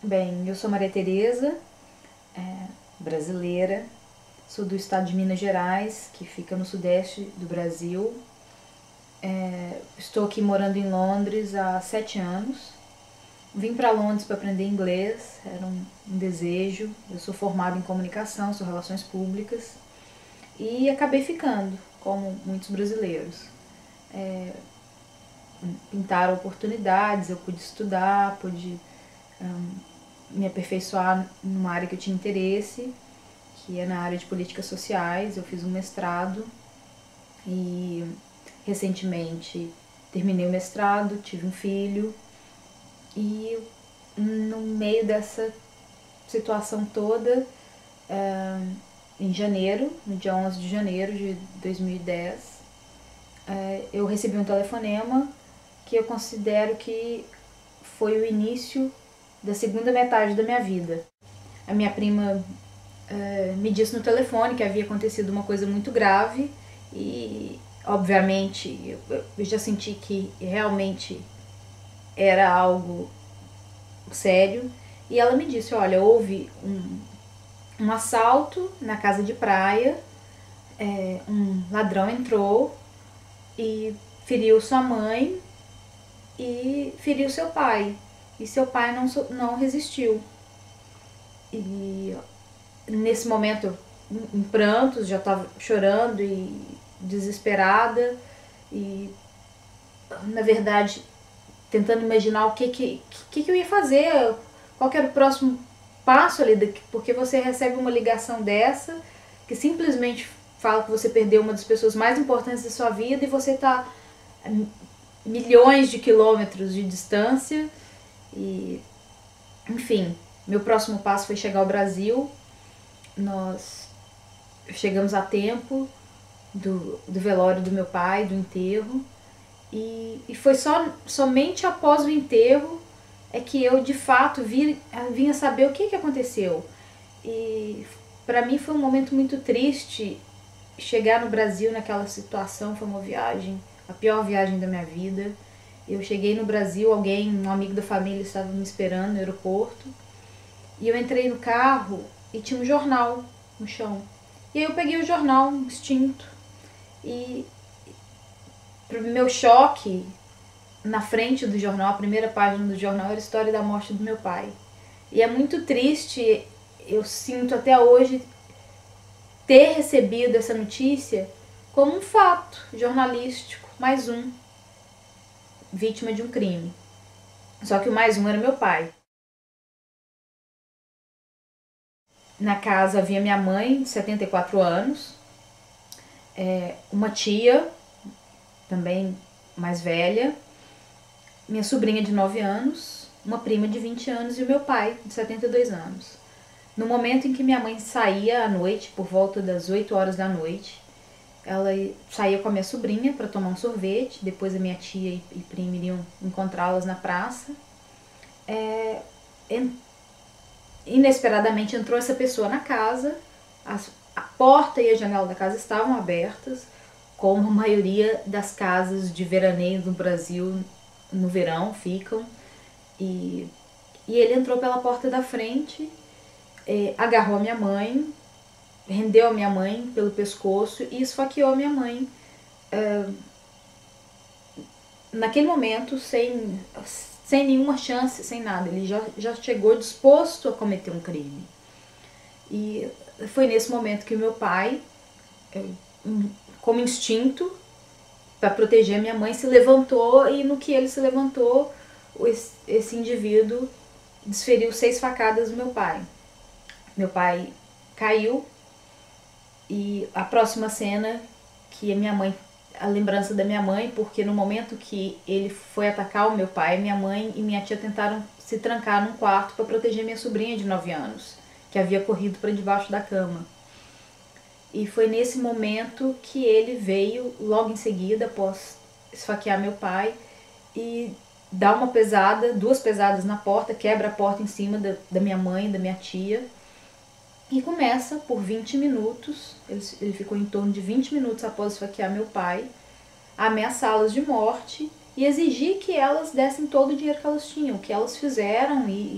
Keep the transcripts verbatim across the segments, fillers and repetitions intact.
Bem, eu sou Maria Tereza, é, brasileira, sou do estado de Minas Gerais, que fica no sudeste do Brasil. É, estou aqui morando em Londres há sete anos. Vim para Londres para aprender inglês, era um, um desejo. Eu sou formada em comunicação, sou relações públicas e acabei ficando, como muitos brasileiros. É, pintaram oportunidades, eu pude estudar, pude um, me aperfeiçoar numa área que eu tinha interesse, que é na área de políticas sociais. Eu fiz um mestrado e recentemente terminei o mestrado, tive um filho e no meio dessa situação toda, em janeiro, no dia onze de janeiro de dois mil e dez, eu recebi um telefonema que eu considero que foi o início da segunda metade da minha vida. A minha prima uh, me disse no telefone que havia acontecido uma coisa muito grave e, obviamente, eu, eu já senti que realmente era algo sério. E ela me disse, olha, houve um, um assalto na casa de praia, é, um ladrão entrou e feriu sua mãe e feriu seu pai. E seu pai não, não resistiu. E nesse momento, em prantos, já estava chorando e desesperada. E, na verdade, tentando imaginar o que, que, que, que eu ia fazer, qual que era o próximo passo ali, porque você recebe uma ligação dessa, que simplesmente fala que você perdeu uma das pessoas mais importantes da sua vida e você está a milhões de quilômetros de distância. E, enfim, meu próximo passo foi chegar ao Brasil. Nós chegamos a tempo do, do velório do meu pai, do enterro. E, e foi só, somente após o enterro é que eu, de fato, vi, vinha saber o que, que aconteceu. E para mim foi um momento muito triste chegar no Brasil naquela situação. Foi uma viagem, a pior viagem da minha vida. Eu cheguei no Brasil, alguém, um amigo da família estava me esperando no aeroporto. E eu entrei no carro e tinha um jornal no chão. E aí eu peguei o jornal, extinto. E pro meu choque, na frente do jornal, a primeira página do jornal era a história da morte do meu pai. E é muito triste, eu sinto até hoje, ter recebido essa notícia como um fato jornalístico, mais um, vítima de um crime. Só que o mais um era meu pai. Na casa havia minha mãe, de setenta e quatro anos, uma tia, também mais velha, minha sobrinha de nove anos, uma prima de vinte anos e o meu pai, de setenta e dois anos. No momento em que minha mãe saía à noite, por volta das oito horas da noite, ela saía com a minha sobrinha para tomar um sorvete, depois a minha tia e prima iriam encontrá-las na praça. É, inesperadamente entrou essa pessoa na casa, as, a porta e a janela da casa estavam abertas, como a maioria das casas de veraneio no Brasil no verão ficam, e, e ele entrou pela porta da frente, é, agarrou a minha mãe, rendeu a minha mãe pelo pescoço e esfaqueou a minha mãe. É, naquele momento, sem, sem nenhuma chance, sem nada, ele já, já chegou disposto a cometer um crime. E foi nesse momento que o meu pai, como instinto para proteger a minha mãe, se levantou, e no que ele se levantou, esse, esse indivíduo desferiu seis facadas no meu pai. Meu pai caiu, e a próxima cena, que a minha mãe, a lembrança da minha mãe, porque no momento que ele foi atacar o meu pai, minha mãe e minha tia tentaram se trancar num quarto para proteger minha sobrinha de nove anos, que havia corrido para debaixo da cama. E foi nesse momento que ele veio, logo em seguida, após esfaquear meu pai, e dá uma pesada, duas pesadas na porta, quebra a porta em cima da, da minha mãe, da minha tia, e começa por vinte minutos, ele, ele ficou em torno de vinte minutos após esfaquear meu pai, a ameaçá-las de morte e exigir que elas dessem todo o dinheiro que elas tinham, que elas fizeram, e,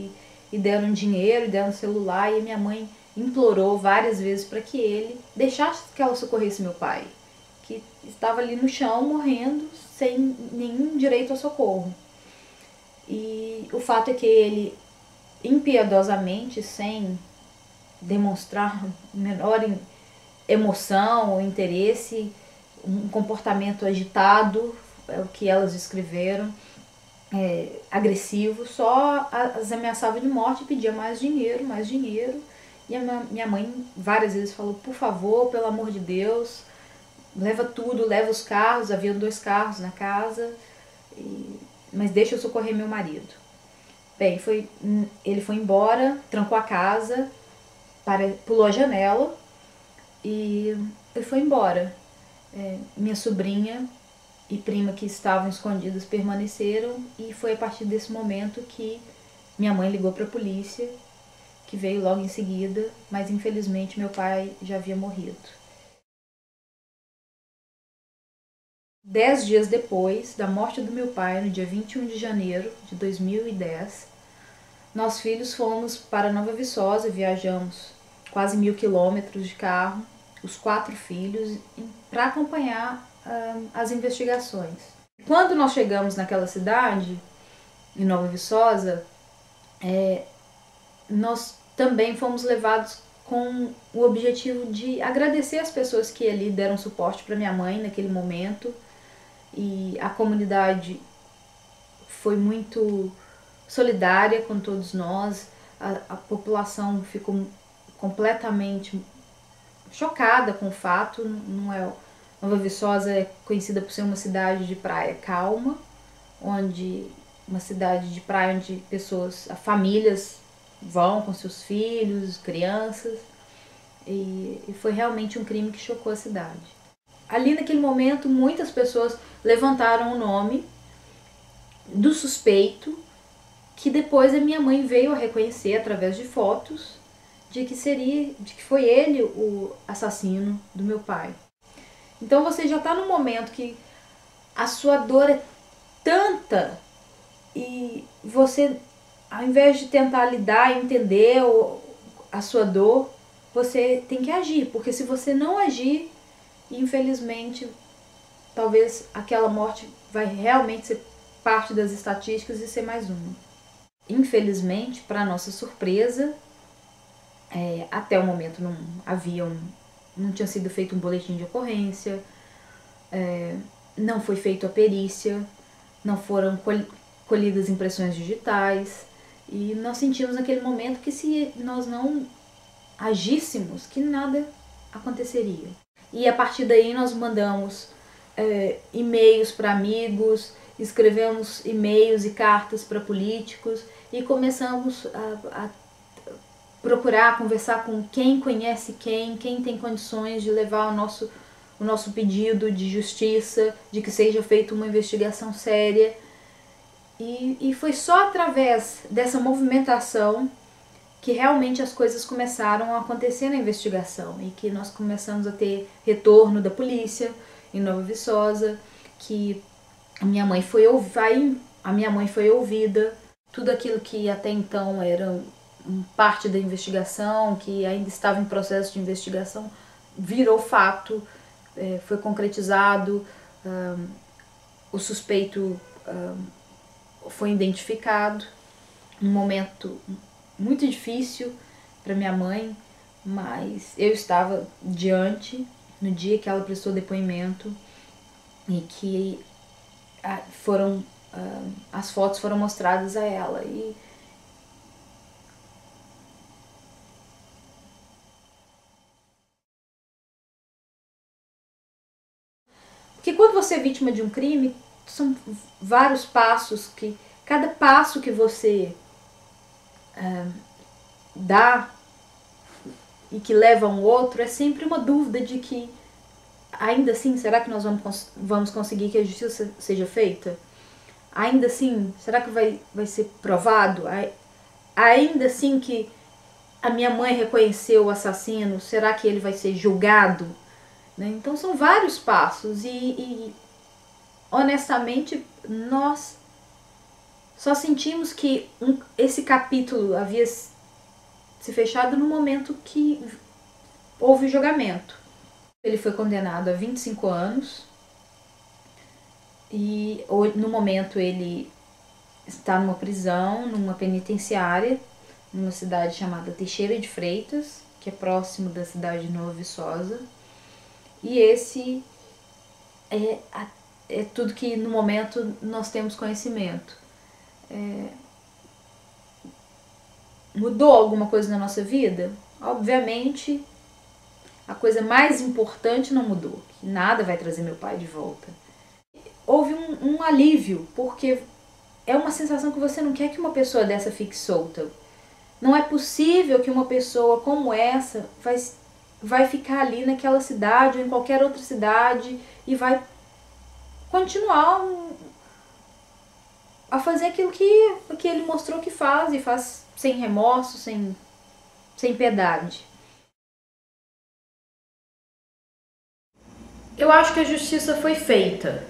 e deram dinheiro, e deram celular, e minha mãe implorou várias vezes para que ele deixasse que ela socorresse meu pai, que estava ali no chão morrendo sem nenhum direito a socorro. E o fato é que ele, impiedosamente, sem demonstrar menor emoção ou interesse, um comportamento agitado, é o que elas descreveram, é, agressivo, só as ameaçava de morte e pedia mais dinheiro, mais dinheiro. E a minha mãe várias vezes falou, por favor, pelo amor de Deus, leva tudo, leva os carros, haviam dois carros na casa, e, mas deixa eu socorrer meu marido. Bem, foi, ele foi embora, trancou a casa, para, pulou a janela e ele foi embora. É, minha sobrinha e prima que estavam escondidas permaneceram, e foi a partir desse momento que minha mãe ligou para a polícia, que veio logo em seguida, mas infelizmente meu pai já havia morrido. Dez dias depois da morte do meu pai, no dia vinte e um de janeiro de dois mil e dez, nós filhos fomos para Nova Viçosa, viajamos quase mil quilômetros de carro, os quatro filhos, para acompanhar uh, as investigações. Quando nós chegamos naquela cidade, em Nova Viçosa, é, nós também fomos levados com o objetivo de agradecer as pessoas que ali deram suporte para minha mãe naquele momento, e a comunidade foi muito solidária com todos nós, a, a população ficou completamente chocada com o fato. Não é, Nova Viçosa é conhecida por ser uma cidade de praia calma, onde uma cidade de praia onde pessoas, famílias vão com seus filhos, crianças, e, e foi realmente um crime que chocou a cidade. Ali naquele momento muitas pessoas levantaram o nome do suspeito, que depois a minha mãe veio a reconhecer através de fotos de que seria, de que foi ele o assassino do meu pai. Então você já está num momento que a sua dor é tanta, e você, ao invés de tentar lidar e entender a sua dor, você tem que agir, porque se você não agir, infelizmente, talvez aquela morte vai realmente ser parte das estatísticas e ser mais uma. Infelizmente, para nossa surpresa, é, até o momento não havia um, não tinha sido feito um boletim de ocorrência, é, não foi feita a perícia, não foram colhidas impressões digitais, e nós sentimos naquele momento que se nós não agíssemos, que nada aconteceria. E a partir daí nós mandamos é, e-mails para amigos, escrevemos e-mails e cartas para políticos, e começamos a, a procurar conversar com quem conhece quem, quem tem condições de levar o nosso, o nosso pedido de justiça, de que seja feita uma investigação séria. E, e foi só através dessa movimentação que realmente as coisas começaram a acontecer na investigação, e que nós começamos a ter retorno da polícia em Nova Viçosa, que a minha mãe foi, a minha mãe foi ouvida, tudo aquilo que até então era parte da investigação, que ainda estava em processo de investigação, virou fato, foi concretizado, um, o suspeito um, foi identificado. Um momento muito difícil para minha mãe, mas eu estava diante no dia que ela prestou depoimento, e que foram as fotos foram mostradas a ela. E porque quando você é vítima de um crime, são vários passos, que cada passo que você uh, dá e que leva a um outro, é sempre uma dúvida de que, ainda assim, será que nós vamos, vamos conseguir que a justiça seja feita? Ainda assim, será que vai, vai ser provado? Ainda assim que a minha mãe reconheceu o assassino, será que ele vai ser julgado? Então são vários passos, e, e honestamente nós Só sentimos que um, esse capítulo havia se fechado no momento que houve o julgamento. Ele foi condenado a vinte e cinco anos e no momento ele está numa prisão, numa penitenciária, numa cidade chamada Teixeira de Freitas, que é próximo da cidade de Nova Viçosa. E esse é, é tudo que no momento nós temos conhecimento. É... Mudou alguma coisa na nossa vida? Obviamente, a coisa mais importante não mudou, que nada vai trazer meu pai de volta. Houve um, um alívio, porque é uma sensação que você não quer que uma pessoa dessa fique solta. Não é possível que uma pessoa como essa vai, vai ficar ali naquela cidade ou em qualquer outra cidade e vai continuar um, a fazer aquilo que, que ele mostrou que faz, e faz sem remorso, sem, sem piedade. Eu acho que a justiça foi feita,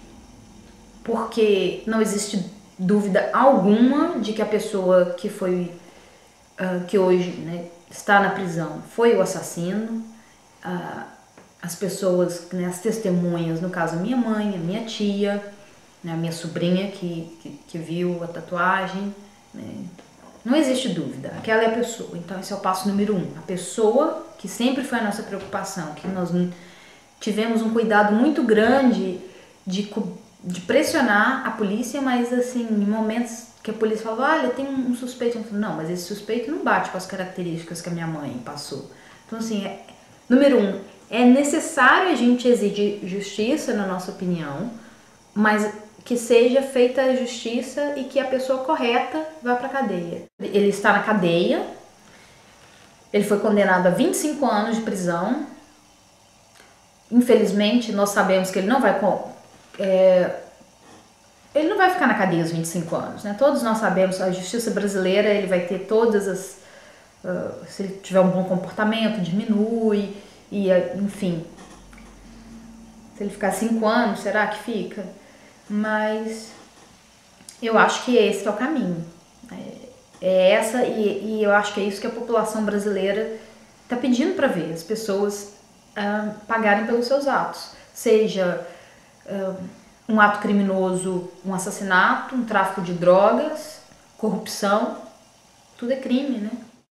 porque não existe dúvida alguma de que a pessoa que foi, uh, que hoje, né, está na prisão foi o assassino. Uh, as pessoas, né, as testemunhas, no caso a minha mãe, a minha tia, né, a minha sobrinha que, que, que viu a tatuagem, né, não existe dúvida, aquela é a pessoa. Então esse é o passo número um, a pessoa, que sempre foi a nossa preocupação, que nós tivemos um cuidado muito grande de, de pressionar a polícia, mas assim, em momentos que a polícia falava, olha, tem um suspeito, eu falo, não, mas esse suspeito não bate com as características que a minha mãe passou. Então assim, é, número um, é necessário a gente exigir justiça, na nossa opinião, mas que seja feita a justiça e que a pessoa correta vá para a cadeia. Ele está na cadeia, ele foi condenado a vinte e cinco anos de prisão. Infelizmente, nós sabemos que ele não vai é, ele não vai ficar na cadeia os vinte e cinco anos, né? Todos nós sabemos, a justiça brasileira, ele vai ter todas as... Uh, se ele tiver um bom comportamento, diminui, e enfim. Se ele ficar cinco anos, será que fica? Mas eu acho que esse que é o caminho. É, é essa, e, e eu acho que é isso que a população brasileira está pedindo para ver, as pessoas uh, pagarem pelos seus atos. Seja uh, um ato criminoso, um assassinato, um tráfico de drogas, corrupção, tudo é crime, né?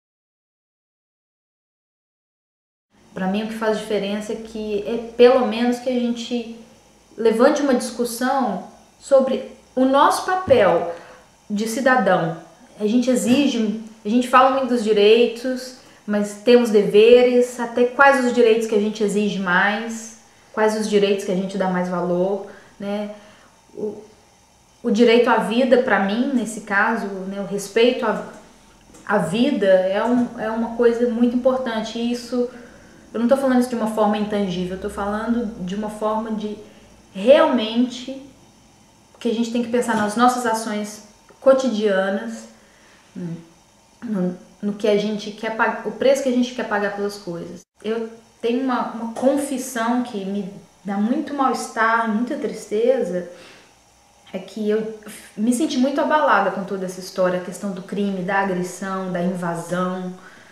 Para mim o que faz diferença é que é pelo menos que a gente levante uma discussão sobre o nosso papel de cidadão. A gente exige, a gente fala muito dos direitos, mas temos deveres, até quais os direitos que a gente exige mais, quais os direitos que a gente dá mais valor, né? O, o direito à vida, para mim, nesse caso, né, o respeito à, à vida é, um, é uma coisa muito importante. E isso, eu não estou falando isso de uma forma intangível, eu estou falando de uma forma de realmente que a gente tem que pensar nas nossas ações cotidianas, no, no que a gente quer pagar, o preço que a gente quer pagar pelas coisas. Eu tenho uma, uma confissão que me dá muito mal-estar, muita tristeza, é que eu me senti muito abalada com toda essa história, a questão do crime, da agressão, da invasão.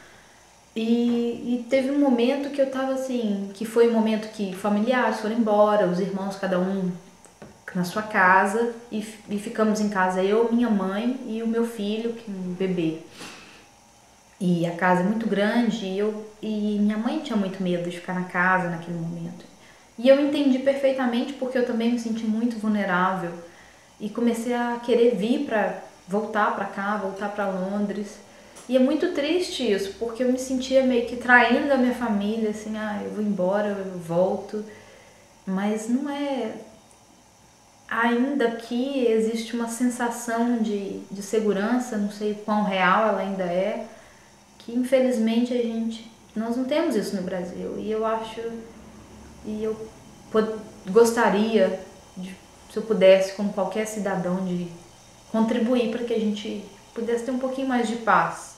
E, e teve um momento que eu tava assim, que foi um momento que familiares foram embora, os irmãos cada um na sua casa, e, e ficamos em casa eu, minha mãe e o meu filho, que é um bebê. E a casa é muito grande e, eu, e minha mãe tinha muito medo de ficar na casa naquele momento. E eu entendi perfeitamente, porque eu também me senti muito vulnerável e comecei a querer vir para voltar para cá, voltar para Londres. E é muito triste isso, porque eu me sentia meio que traindo a minha família, assim, ah, eu vou embora, eu volto. Mas não é... Ainda aqui existe uma sensação de, de segurança, não sei quão real ela ainda é, que infelizmente a gente... Nós não temos isso no Brasil. E eu acho... E eu pod, gostaria, de, se eu pudesse, como qualquer cidadão, de contribuir para que a gente pudesse ter um pouquinho mais de paz.